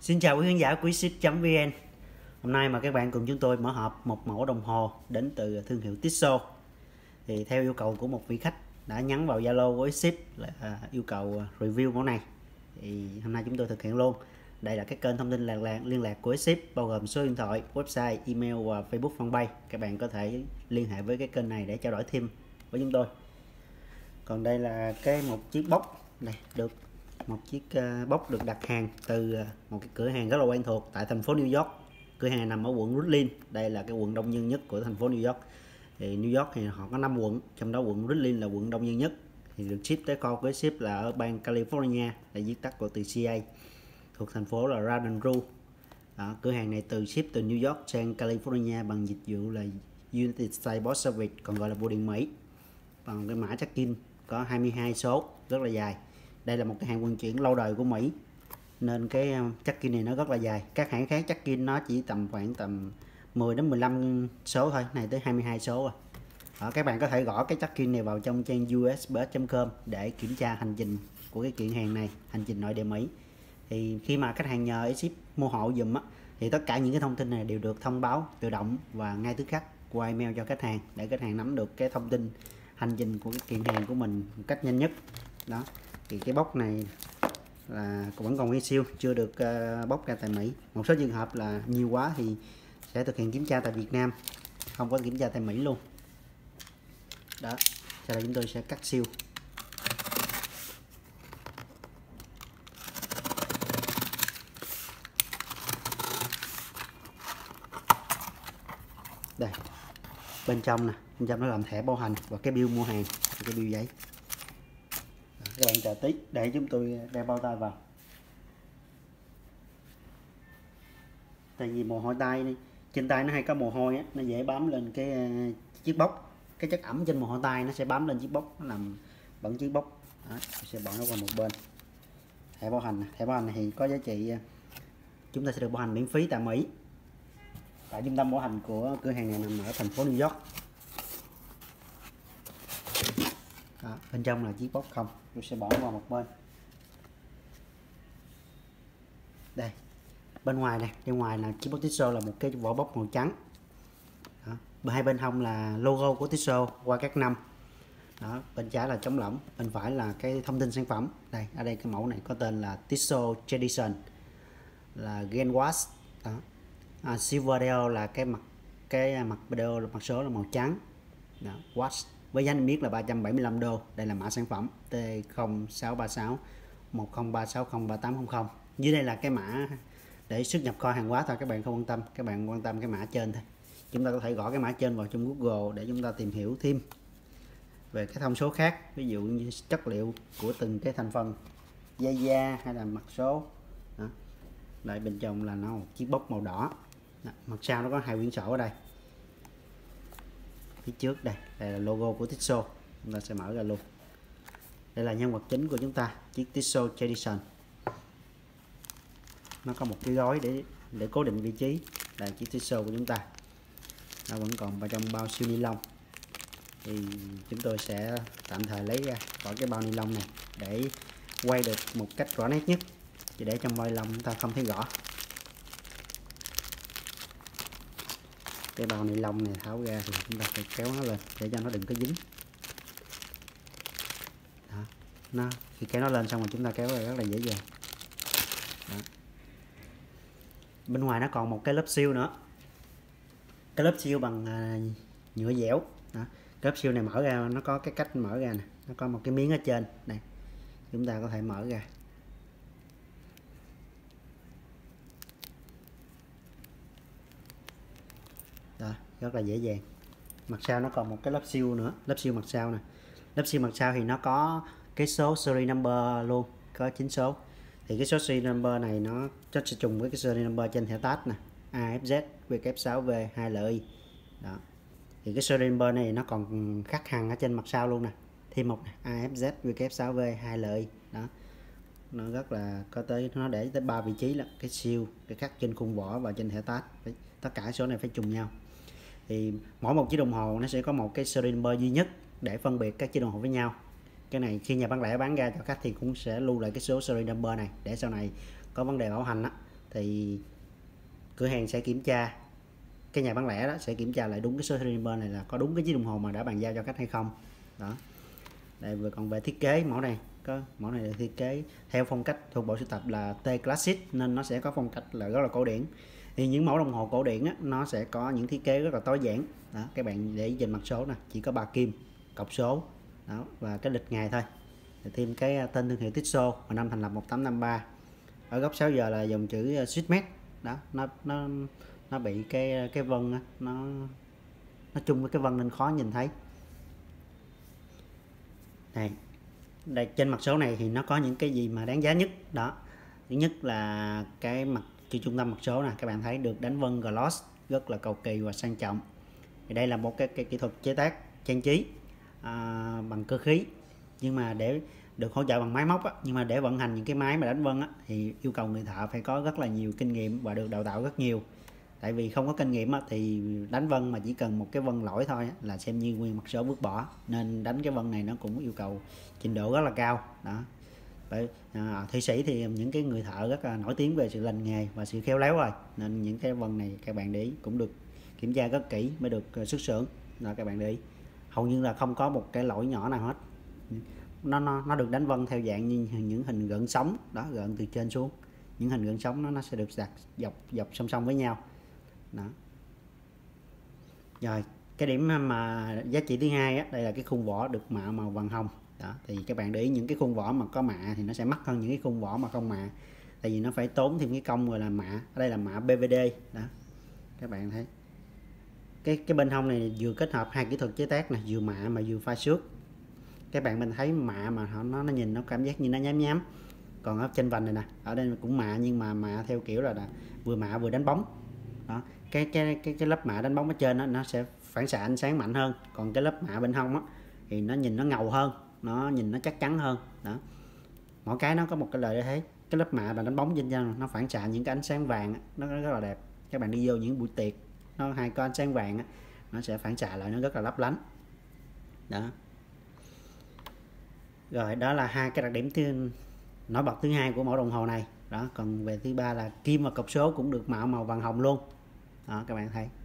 Xin chào quý khán giả của ship.vn. Hôm nay mà các bạn cùng chúng tôi mở hộp một mẫu đồng hồ đến từ thương hiệu Tissot. Thì theo yêu cầu của một vị khách đã nhắn vào Zalo của ship là yêu cầu review mẫu này. Thì hôm nay chúng tôi thực hiện luôn. Đây là cái kênh thông tin liên lạc của ship, bao gồm số điện thoại, website, email và Facebook fanpage. Các bạn có thể liên hệ với cái kênh này để trao đổi thêm với chúng tôi. Còn đây là một chiếc box này, một chiếc box được đặt hàng từ một cái cửa hàng rất là quen thuộc tại thành phố New York. Cửa hàng này nằm ở quận Brooklyn. Đây là cái quận đông dân nhất của thành phố New York. Thì New York thì họ có 5 quận, trong đó quận Brooklyn là quận đông dân nhất. Thì được ship tới kho của ship là ở bang California, là viết tắt của từ CA, thuộc thành phố là Baton Rouge. Cửa hàng này ship từ New York sang California bằng dịch vụ là United States Post Service, còn gọi là bưu điện Mỹ. Còn cái mã check-in có 22 số, rất là dài. Đây là một cái hàng vận chuyển lâu đời của Mỹ, nên cái check-in này nó rất là dài. Các hãng khác check-in nó chỉ khoảng 10 đến 15 số thôi, này tới 22 số rồi. Các bạn có thể gõ cái check-in này vào trong trang usps.com để kiểm tra hành trình của cái kiện hàng này, hành trình nội địa Mỹ. Thì khi mà khách hàng nhờ ship mua hộ dùm thì tất cả những cái thông tin này đều được thông báo tự động và ngay tức khắc qua email cho khách hàng, để khách hàng nắm được cái thông tin hành trình của cái kiện hàng của mình một cách nhanh nhất. Đó, thì cái box này là vẫn còn nguyên siêu, chưa được bóc ra tại Mỹ. Một số trường hợp là nhiều quá thì sẽ thực hiện kiểm tra tại Việt Nam, không có kiểm tra tại Mỹ luôn. Đó, sau đây chúng tôi sẽ cắt siêu. Đây, bên trong nè, bên trong nó làm thẻ bảo hành và cái bill mua hàng, cái bill giấy. Đó, các bạn chờ tí để chúng tôi đeo bao tay vào. Tại vì mồ hôi tay đi, trên tay nó hay có mồ hôi á, nó dễ bám lên cái chiếc bóc. Cái chất ẩm trên mồ hôi tay nó sẽ bám lên chiếc bóc, nó làm bẩn chiếc bóc. Đó, sẽ bỏ nó qua một bên. Thẻ bảo hành này thì có giá trị, chúng ta sẽ được bảo hành miễn phí tại Mỹ, tại trung tâm bảo hành của cửa hàng này nằm ở thành phố New York. Đó, bên trong là chiếc bóc không, tôi sẽ bỏ qua một bên. Đây, bên ngoài này, bên ngoài là chiếc bóc Tissot là một cái vỏ bóc màu trắng. Đó, hai bên hông là logo của Tissot qua các năm. Đó, bên trái là chống lỏng, bên phải là cái thông tin sản phẩm. Đây, ở đây cái mẫu này có tên là Tissot Tradition, là Gen Watch. Đó, Silver Dial là cái mặt dial, mặt số là màu trắng. Đó, Watch với giá niêm yết là 375 đô. Đây là mã sản phẩm T0636 10360380. Dưới đây là cái mã để xuất nhập kho hàng hóa thôi, các bạn không quan tâm, các bạn quan tâm cái mã trên thôi. Chúng ta có thể gõ cái mã trên vào trong Google để chúng ta tìm hiểu thêm về cái thông số khác, ví dụ như chất liệu của từng cái thành phần, dây da hay là mặt số. Đó. Đây, bên trong là nó một chiếc bóc màu đỏ. Đó, mặt sau nó có 2 quyển sổ ở đây. Phía trước đây là logo của Tissot, chúng ta sẽ mở ra luôn. Đây là nhân vật chính của chúng ta, chiếc Tissot Tradition. Nó có một cái gói để cố định vị trí. Là chiếc Tissot của chúng ta nó vẫn còn vào trong bao siêu ni lông. Thì chúng tôi sẽ tạm thời lấy ra khỏi cái bao ni lông này để quay được một cách rõ nét nhất, chỉ để trong bao ni lông chúng ta không thấy rõ. Cái bao ni lông này tháo ra thì chúng ta phải kéo nó lên để cho nó đừng có dính. Đó, khi kéo nó lên xong rồi chúng ta kéo ra rất là dễ dàng. Đó. Bên ngoài nó còn một cái lớp siêu nữa, cái lớp siêu bằng nhựa dẻo. Đó, cái lớp siêu này mở ra nó có cái cách mở ra nè, nó có một cái miếng ở trên này, chúng ta có thể mở ra. Đó, rất là dễ dàng. Mặt sau nó còn một cái lớp siêu nữa, lớp siêu mặt sau nè. Lớp siêu mặt sau thì nó có cái số series number luôn, có 9 số. Thì cái số series number này nó sẽ trùng với cái series number trên thẻ tag nè, AFZ WF6V 2LI. Đó, thì cái series number này nó còn khắc hằn ở trên mặt sau luôn nè, thêm một AFZ WF6V 2LI. Đó, nó rất là có tới, nó để tới 3 vị trí là cái siêu, cái khắc trên khung vỏ và trên thẻ tag. Tất cả số này phải trùng nhau. Thì mỗi một chiếc đồng hồ nó sẽ có một cái series number duy nhất để phân biệt các chiếc đồng hồ với nhau. Cái này khi nhà bán lẻ bán ra cho khách thì cũng sẽ lưu lại cái số series number này, để sau này có vấn đề bảo hành thì cửa hàng sẽ kiểm tra, cái nhà bán lẻ đó sẽ kiểm tra lại đúng cái số serial number này là có đúng cái chiếc đồng hồ mà đã bàn giao cho khách hay không. Đó. Đây, vừa còn về thiết kế mẫu này, có mẫu này được thiết kế theo phong cách thuộc bộ sưu tập là T Classic, nên nó sẽ có phong cách là rất là cổ điển. Thì những mẫu đồng hồ cổ điển á, nó sẽ có những thiết kế rất là tối giản. Đó, các bạn để ý trên mặt số nè, chỉ có 3 kim, cọc số, đó, và cái lịch ngày thôi. Rồi thêm cái tên thương hiệu Tissot và năm thành lập 1853. Ở góc 6 giờ là dòng chữ Swissmade. Đó, nó bị cái vân á, nó chung với cái vân nên khó nhìn thấy. Này, đây trên mặt số này thì nó có những cái gì mà đáng giá nhất. Đó, thứ nhất là cái mặt chữ trung tâm mặt số nè, các bạn thấy được đánh vân gloss rất là cầu kỳ và sang trọng. Thì đây là một cái kỹ thuật chế tác trang trí bằng cơ khí, nhưng mà để được hỗ trợ bằng máy móc á, nhưng mà để vận hành những cái máy mà đánh vân á, thì yêu cầu người thợ phải có rất là nhiều kinh nghiệm và được đào tạo rất nhiều. Tại vì không có kinh nghiệm á, thì đánh vân mà chỉ cần một cái vân lỗi thôi á, là xem như nguyên mặt số vứt bỏ, nên đánh cái vân này nó cũng yêu cầu trình độ rất là cao. Đó. Thụy Sĩ thì những cái người thợ rất là nổi tiếng về sự lành nghề và sự khéo léo rồi, nên những cái vân này các bạn để ý cũng được kiểm tra rất kỹ mới được xuất xưởng. Đó, các bạn để ý hầu như là không có một cái lỗi nhỏ nào hết. Nó được đánh vân theo dạng như những hình gợn sóng đó, gợn từ trên xuống, những hình gợn sóng nó sẽ được đặt dọc song song với nhau. Đó. Rồi cái điểm mà giá trị thứ hai á, đây là cái khung vỏ được mạ màu vàng hồng. Đó, thì các bạn để ý những cái khung vỏ mà có mạ thì nó sẽ mắc hơn những cái khung vỏ mà không mạ, tại vì nó phải tốn thêm cái công gọi là mạ. Ở đây là mạ BVD. Đó, các bạn thấy cái bên hông này vừa kết hợp hai kỹ thuật chế tác này, vừa mạ mà vừa pha xước. Các bạn mình thấy mạ mà nó nhìn nó cảm giác như nó nhám nhám. Còn ở trên vành này nè, ở đây cũng mạ nhưng mà mạ theo kiểu là vừa mạ vừa đánh bóng. Đó, cái lớp mạ đánh bóng ở trên đó, nó sẽ phản xạ ánh sáng mạnh hơn, còn cái lớp mạ bên hông á thì nó nhìn nó ngầu hơn, nó nhìn nó chắc chắn hơn. Đó, mỗi cái nó có một cái lợi thế. Cái lớp mạ là đánh bóng trên da nó phản xạ những cái ánh sáng vàng á, nó rất là đẹp. Các bạn đi vô những buổi tiệc nó hay có ánh sáng vàng á, nó sẽ phản xạ lại, nó rất là lấp lánh. Đó. Rồi đó là hai cái đặc điểm nổi bật thứ hai của mẫu đồng hồ này. Đó, còn về thứ ba là kim và cọc số cũng được mạ màu vàng hồng luôn. Đó, các bạn thấy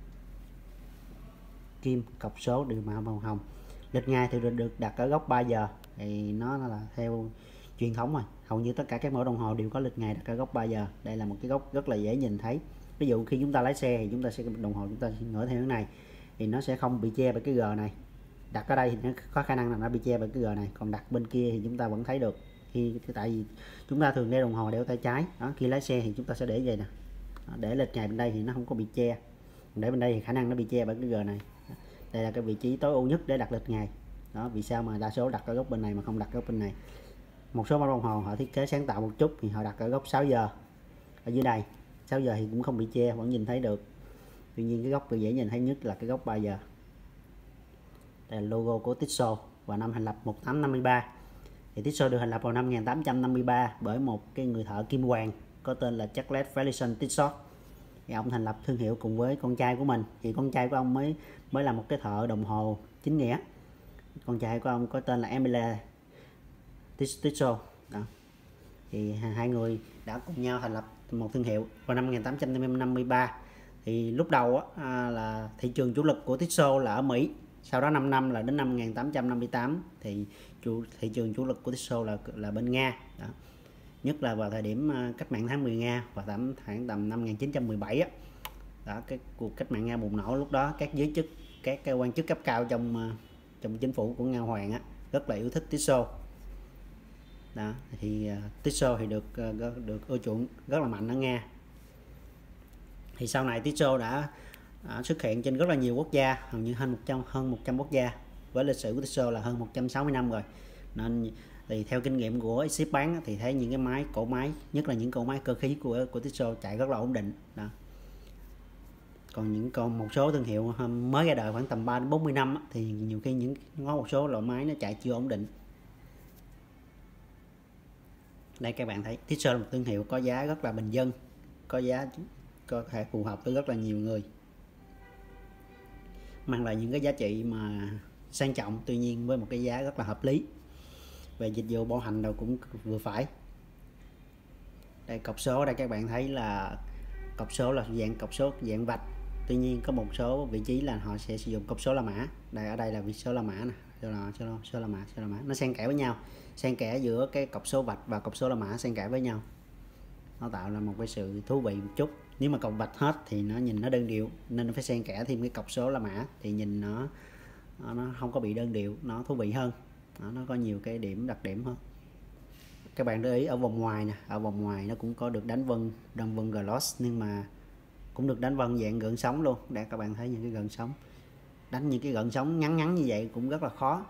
kim cọc số đều mạ màu hồng. Lịch ngày thì được đặt ở góc 3 giờ, thì nó là theo truyền thống rồi, hầu như tất cả các mẫu đồng hồ đều có lịch ngày đặt ở góc 3 giờ. Đây là một cái góc rất là dễ nhìn thấy. Ví dụ khi chúng ta lái xe thì chúng ta sẽ đồng hồ chúng ta ngửa theo hướng này thì nó sẽ không bị che bởi cái G này. Đặt ở đây thì nó có khả năng là nó bị che bởi cái G này, còn đặt bên kia thì chúng ta vẫn thấy được. Tại vì chúng ta thường đeo đồng hồ đeo tay trái. Đó, khi lái xe thì chúng ta sẽ để vậy nè. Đó, để lịch ngày bên đây thì nó không có bị che, còn để bên đây thì khả năng nó bị che bởi cái G này. Đây là cái vị trí tối ưu nhất để đặt lịch ngày. Đó, vì sao mà đa số đặt ở góc bên này mà không đặt ở góc bên này. Một số mẫu đồng hồ họ thiết kế sáng tạo một chút thì họ đặt ở góc 6 giờ ở dưới đây. 6 giờ thì cũng không bị che, vẫn nhìn thấy được. Tuy nhiên cái góc dễ nhìn thấy nhất là cái góc 3 giờ. Đây là logo của Tissot và năm thành lập 1853. Thì Tissot được thành lập vào năm 1853 bởi một cái người thợ kim hoàng có tên là Charles Felison Tissot. Thì ông thành lập thương hiệu cùng với con trai của mình. Thì con trai của ông mới là một cái thợ đồng hồ chính nghĩa. Con trai của ông có tên là Emile Tissot. Đó. Thì hai người đã cùng nhau thành lập một thương hiệu vào năm 1853. Thì lúc đầu là thị trường chủ lực của Tissot là ở Mỹ. Sau đó 5 năm là đến năm 1858 thì thị trường chủ lực của Tissot là bên Nga. Đó. Nhất là vào thời điểm cách mạng tháng 10 Nga và khoảng tầm năm 1917 á. Đó, cái cuộc cách mạng Nga bùng nổ, lúc đó các giới chức, các quan chức cấp cao trong chính phủ của Nga Hoàng á rất là yêu thích Tissot. Đó, thì Tissot thì được ưa chuộng rất là mạnh ở Nga. Thì sau này Tissot đã xuất hiện trên rất là nhiều quốc gia, hầu như hơn 100 quốc gia. Với lịch sử của Tissot là hơn 160 năm rồi. Nên thì theo kinh nghiệm của ship bán thì thấy những cái cổ máy, nhất là những cổ máy cơ khí của Tissot chạy rất là ổn định. Đó. Còn một số thương hiệu mới ra đời khoảng tầm 3 đến 40 năm thì nhiều khi có một số loại máy nó chạy chưa ổn định. Đây các bạn thấy Tissot là một thương hiệu có giá rất là bình dân, có giá có thể phù hợp với rất là nhiều người, mang lại những cái giá trị mà sang trọng, tuy nhiên với một cái giá rất là hợp lý. Về dịch vụ bảo hành đâu cũng vừa phải. Đây cọc số đây các bạn thấy là cọc số là cọc số dạng vạch. Tuy nhiên có một số vị trí là họ sẽ sử dụng cọc số La Mã. Đây ở đây là vị số La Mã nè, số La Mã nó xen kẽ với nhau, xen kẽ giữa cái cọc số vạch và cọc số La Mã xen kẽ với nhau. Nó tạo ra một cái sự thú vị một chút. Nếu mà cọc vạch hết thì nó nhìn nó đơn điệu, nên nó phải xen kẽ thêm cái cọc số La Mã thì nhìn nó không có bị đơn điệu, nó thú vị hơn. Nó có nhiều cái đặc điểm hơn. Các bạn để ý ở vòng ngoài nè, ở vòng ngoài nó cũng có được đánh vân gloss, nhưng mà cũng được đánh vân dạng gợn sóng luôn. Để các bạn thấy những cái gợn sóng, đánh những cái gợn sóng ngắn như vậy cũng rất là khó.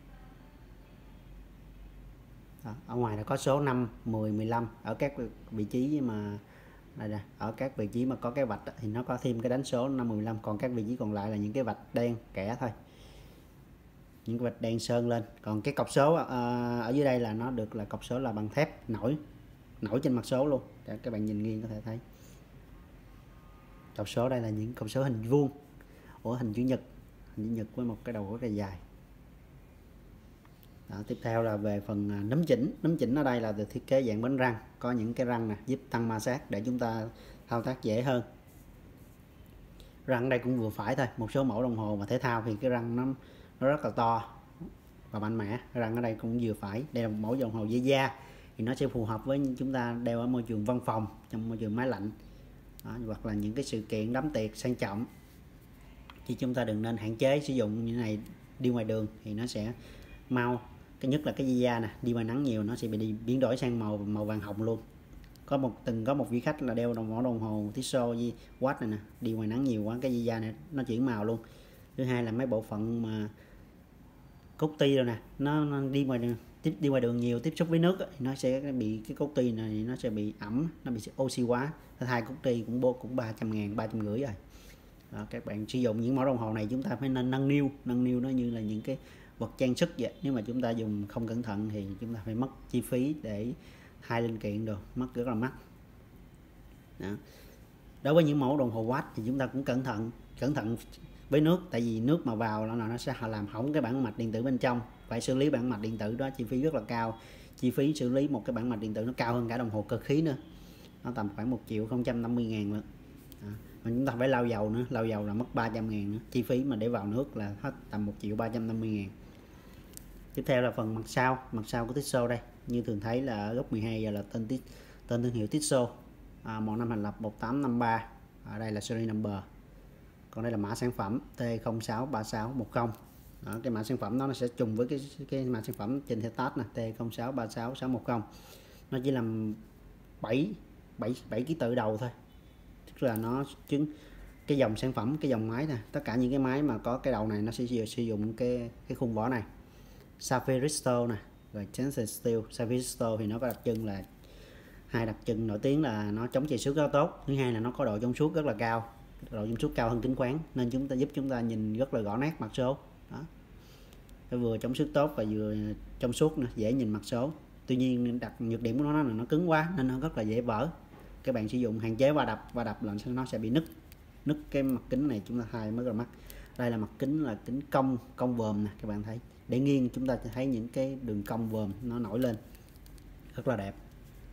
Đó, ở ngoài là có số 5, 10, 15 ở các vị trí mà đây ở các vị trí mà có cái vạch thì nó có thêm cái đánh số 5, 10, 15, còn các vị trí còn lại là những cái vạch đen kẻ thôi, những cái vạch đen sơn lên. Còn cái cọc số ở dưới đây là nó được là cọc số là bằng thép nổi trên mặt số luôn. Để các bạn nhìn nghiêng có thể thấy cọc số đây là những cọc số hình vuông, hình chữ nhật với một cái đầu rất là dài. Đó, tiếp theo là về phần núm chỉnh ở đây là được thiết kế dạng bánh răng, có những cái răng nè giúp tăng ma sát để chúng ta thao tác dễ hơn. Răng đây cũng vừa phải thôi, một số mẫu đồng hồ mà thể thao thì cái răng nó rất là to và mạnh mẽ. Răng ở đây cũng vừa phải. Đây là một mẫu đồng hồ dây da thì nó sẽ phù hợp với chúng ta đeo ở môi trường văn phòng, trong môi trường máy lạnh. Đó, hoặc là những cái sự kiện đám tiệc sang trọng, thì chúng ta đừng nên hạn chế sử dụng như này. Đi ngoài đường thì nó sẽ mau, cái nhất là cái dây da nè, đi ngoài nắng nhiều nó sẽ bị biến đổi sang màu vàng hồng luôn. Từng có một vị khách là đeo đồng hồ Tissot watch này nè, đi ngoài nắng nhiều quá cái dây da này nó chuyển màu luôn. Thứ hai là mấy bộ phận mà cốt ti rồi nè, nó đi ngoài đường nhiều tiếp xúc với nước thì nó sẽ bị cái cốt ti này nó sẽ bị ẩm, nó bị oxy hóa. Hai cốt ti cũng 300.000, 350 rồi. Đó, các bạn sử dụng những mẫu đồng hồ này chúng ta phải nên nâng niu nó như là những cái vật trang sức vậy. Nếu mà chúng ta dùng không cẩn thận thì chúng ta phải mất chi phí để thay linh kiện đồ, mất rất là mắc. Đó. Đối với những mẫu đồng hồ watch thì chúng ta cũng cẩn thận với nước, tại vì nước mà vào là nó sẽ làm hỏng cái bảng mạch điện tử bên trong. Phải xử lý bảng mạch điện tử đó chi phí rất là cao. Chi phí xử lý một cái bảng mạch điện tử nó cao hơn cả đồng hồ cơ khí nữa, nó tầm khoảng 1.050.000 nữa. Mà chúng ta phải lau dầu nữa, lau dầu là mất 300.000 nữa. Chi phí mà để vào nước là hết tầm 1.350.000. Tiếp theo là phần mặt sau của Tissot đây. Như thường thấy là ở góc 12 giờ là tên thương hiệu Tissot, một năm thành lập 1853. Ở đây là series number. Còn đây là mã sản phẩm T063610. Đó, cái mã sản phẩm đó nó sẽ trùng với cái mã sản phẩm trên theo tag nè, T063661. Nó chỉ làm 7 ký tự đầu thôi. Tức là nó cái dòng sản phẩm, cái dòng máy nè, tất cả những cái máy mà có cái đầu này nó sẽ sử dụng cái khung vỏ này. Sapphire Crystal nè, rồi Tensile Steel. Sapphire Crystal thì nó có đặc trưng là hai đặc trưng nổi tiếng là nó chống chảy xước rất tốt. Thứ hai là nó có độ trong suốt rất là cao, độ trong suốt cao hơn kính khoáng, nên giúp chúng ta nhìn rất là rõ nét mặt số. Đó, nó vừa chống xước tốt và vừa trong suốt nữa, dễ nhìn mặt số. Tuy nhiên nhược điểm của nó là nó cứng quá nên nó rất là dễ vỡ. Các bạn sử dụng hạn chế va đập là nó sẽ bị nứt cái mặt kính này, chúng ta thay mới rất là mắc. Đây là mặt kính là kính cong vòm nè, các bạn thấy để nghiêng chúng ta thấy những cái đường cong vòm nó nổi lên rất là đẹp.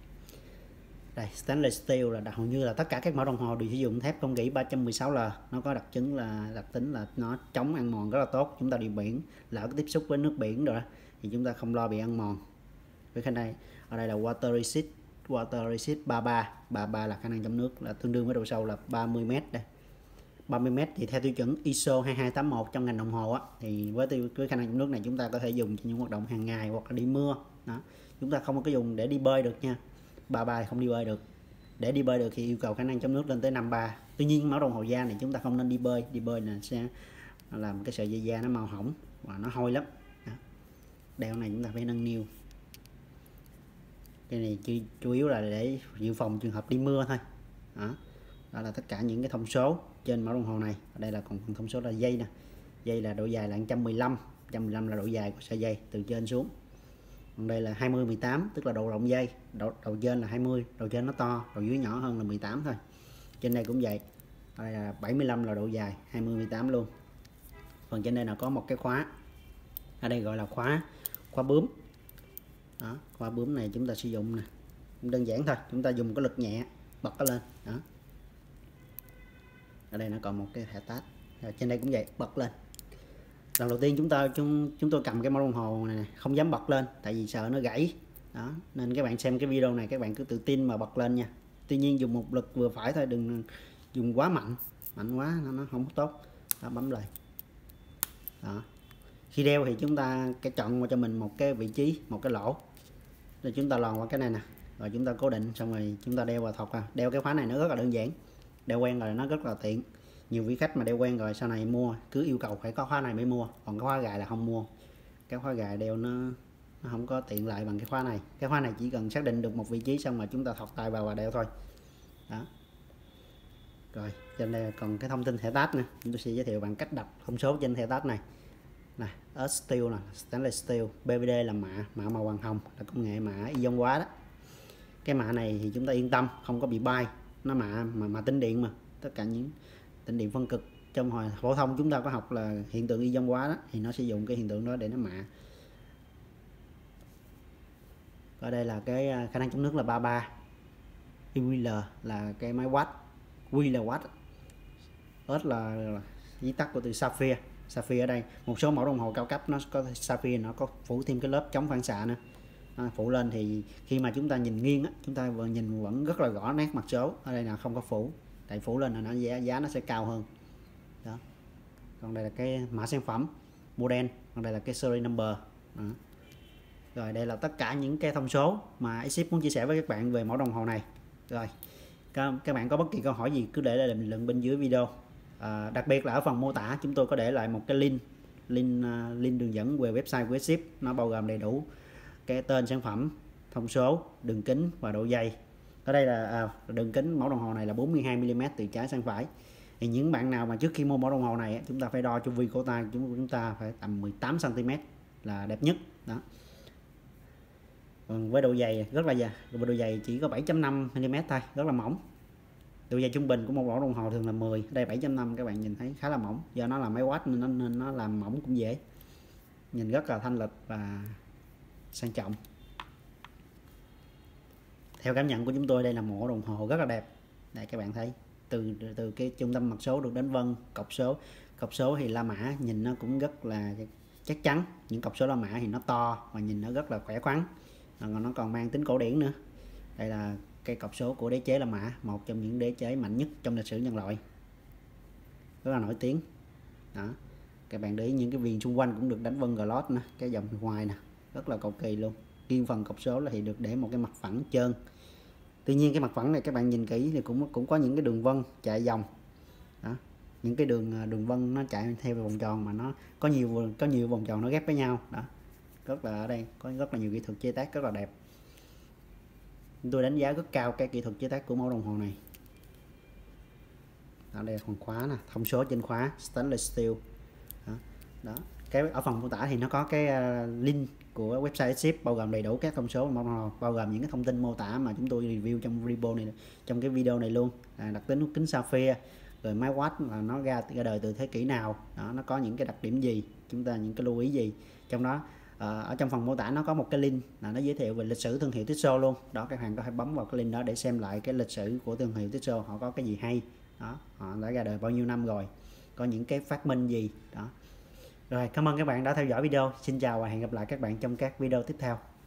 Đây, stainless steel là hầu như là tất cả các mẫu đồng hồ đều sử dụng thép không gỉ 316L. Nó có đặc tính là nó chống ăn mòn rất là tốt. Chúng ta đi biển lỡ có tiếp xúc với nước biển rồi đó, thì chúng ta không lo bị ăn mòn. Với cái này ở đây là water resist 33 là khả năng chống nước, là tương đương với độ sâu là 30m đây. 30m thì theo tiêu chuẩn ISO 2281 trong ngành đồng hồ á, thì với khả năng chống nước này chúng ta có thể dùng cho những hoạt động hàng ngày hoặc là đi mưa. Đó, chúng ta không có dùng để đi bơi được nha. 33 thì không đi bơi được. Để đi bơi được thì yêu cầu khả năng chống nước lên tới 53. Tuy nhiên mẫu đồng hồ da này chúng ta không nên đi bơi là sẽ làm cái sợi dây da nó mau hỏng và nó hôi lắm. Đó, đeo này chúng ta phải nâng niu. Cái này chủ yếu là để dự phòng trường hợp đi mưa thôi. Đó là tất cả những cái thông số trên mẫu đồng hồ này. Ở đây là còn phần thông số là dây nè. Dây là độ dài là 115 là độ dài của sợi dây từ trên xuống. Còn đây là 20-18 tức là độ rộng dây. Đầu trên là 20, đầu trên nó to, đầu dưới nhỏ hơn là 18 thôi. Trên đây cũng vậy. Ở đây là 75 là độ dài, 20-18 luôn. Phần trên đây là có một cái khóa. Ở đây gọi là khóa bướm. Đó, khóa bướm này chúng ta sử dụng nè. đơn giản thôi, chúng ta dùng cái lực nhẹ bật nó lên đó. Ở đây nó còn một cái thẻ tát, trên đây cũng vậy, bật lên. Lần đầu tiên chúng tôi cầm cái mẫu đồng hồ này không dám bật lên tại vì sợ nó gãy đó, nên các bạn xem cái video này các bạn cứ tự tin mà bật lên nha. Tuy nhiên dùng một lực vừa phải thôi, đừng dùng quá mạnh quá nó không tốt đó. Bấm lại đó. Khi đeo thì chúng ta cái chọn cho mình một cái vị trí, một cái lỗ, rồi chúng ta lòn qua cái này nè, rồi chúng ta cố định xong rồi chúng ta đeo vào thọc vào. Đeo cái khóa này nó rất là đơn giản, đeo quen rồi nó rất là tiện. Nhiều vị khách mà đeo quen rồi sau này mua cứ yêu cầu phải có khóa này mới mua, còn cái khóa gài là không mua. Cái khóa gài đeo nó không có tiện lợi bằng cái khóa này. Cái khóa này chỉ cần xác định được một vị trí xong mà chúng ta thọc tay vào và đeo thôi đó. Rồi trên đây còn cái thông tin thẻ tát nữa, chúng tôi sẽ giới thiệu bằng cách đọc thông số trên thẻ tát này nè. Steel là stainless steel, BBD là mạ màu vàng hồng, là công nghệ mạ ion hóa đó. Cái mạ này thì chúng ta yên tâm không có bị bay, nó mạ tĩnh điện mà, tất cả những tĩnh điện phân cực trong hồi phổ thông chúng ta có học là hiện tượng ion hóa đó, thì nó sử dụng cái hiện tượng đó để nó mạ. Ở đây là cái khả năng chống nước là 33, IWL là cái máy watt, Q là watt, S là viết tắt của từ sapphire. Sapphire ở đây một số mẫu đồng hồ cao cấp nó có sapphire, nó có phủ thêm cái lớp chống phản xạ nữa. Phủ lên thì khi mà chúng ta nhìn nghiêng á, chúng ta nhìn vẫn rất là rõ nét mặt số. Ở đây là không có phủ, tại phủ lên là nó giá nó sẽ cao hơn đó. Còn đây là cái mã sản phẩm model, còn đây là cái series number đó. Rồi đây là tất cả những cái thông số mà Xship muốn chia sẻ với các bạn về mẫu đồng hồ này. Rồi các bạn có bất kỳ câu hỏi gì cứ để lại bình luận bên dưới video. Đặc biệt là ở phần mô tả chúng tôi có để lại một cái link đường dẫn về website của Xship, nó bao gồm đầy đủ cái tên sản phẩm, thông số, đường kính và độ dày. Ở đây là đường kính mẫu đồng hồ này là 42 mm từ trái sang phải. Thì những bạn nào mà trước khi mua mẫu đồng hồ này chúng ta phải đo chu vi cổ tay chúng ta phải tầm 18 cm là đẹp nhất đó. Còn với độ dày rất là dày, độ dày chỉ có 7.5 mm thôi, rất là mỏng. Độ dày trung bình của một mẫu đồng hồ thường là 10, đây 7.5, các bạn nhìn thấy khá là mỏng, do nó là máy watt nên nó làm mỏng cũng dễ, nhìn rất là thanh lịch và sang trọng. Theo cảm nhận của chúng tôi đây là một mẫu đồng hồ rất là đẹp. Đây các bạn thấy từ cái trung tâm mặt số được đến vân, cọc số thì La Mã nhìn nó cũng rất là chắc chắn. Những cọc số La Mã thì nó to và nhìn nó rất là khỏe khoắn, nó còn mang tính cổ điển nữa. Đây là cây cọc số của đế chế La Mã, một trong những đế chế mạnh nhất trong lịch sử nhân loại, rất là nổi tiếng đó. Các bạn để ý những cái viền xung quanh cũng được đánh vân gloss nữa, cái dòng ngoài nè rất là cầu kỳ luôn. Riêng phần cọc số là thì được để một cái mặt phẳng trơn. Tuy nhiên cái mặt phẳng này các bạn nhìn kỹ thì cũng có những cái đường vân chạy dòng đó. Những cái đường vân nó chạy theo vòng tròn mà nó có nhiều vòng tròn nó ghép với nhau đó. Rất là ở đây có rất là nhiều kỹ thuật chế tác rất là đẹp. Tôi đánh giá rất cao cái kỹ thuật chế tác của mẫu đồng hồ này. Ở đây là phần khóa nè, thông số trên khóa stainless steel đó. Cái ở phần mô tả thì nó có cái link của website Xship bao gồm đầy đủ các thông số mẫu đồng hồ, bao gồm những cái thông tin mô tả mà chúng tôi review trong cái video này luôn. Đặc tính kính sapphire, rồi máy watt là nó ra đời từ thế kỷ nào đó, nó có những cái đặc điểm gì, những cái lưu ý gì. Trong đó ở trong phần mô tả nó có một cái link là nó giới thiệu về lịch sử thương hiệu Tissot luôn đó. Các bạn có thể bấm vào cái link đó để xem lại cái lịch sử của thương hiệu Tissot, họ có cái gì hay đó, họ đã ra đời bao nhiêu năm rồi, có những cái phát minh gì đó. Rồi cảm ơn các bạn đã theo dõi video, xin chào và hẹn gặp lại các bạn trong các video tiếp theo.